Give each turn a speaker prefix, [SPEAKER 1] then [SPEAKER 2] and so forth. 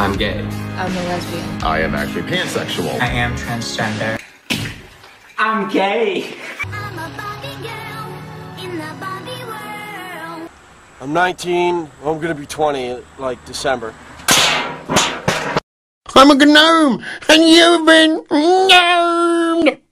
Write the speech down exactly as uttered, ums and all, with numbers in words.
[SPEAKER 1] I'm gay.
[SPEAKER 2] I'm a lesbian.
[SPEAKER 3] I am actually pansexual.
[SPEAKER 4] I am transgender.
[SPEAKER 5] I'm gay.
[SPEAKER 6] I'm a Barbie girl in the Barbie world.
[SPEAKER 7] I'm nineteen. Well, I'm gonna be twenty, like December.
[SPEAKER 8] I'm a gnome, and you've been gnomed!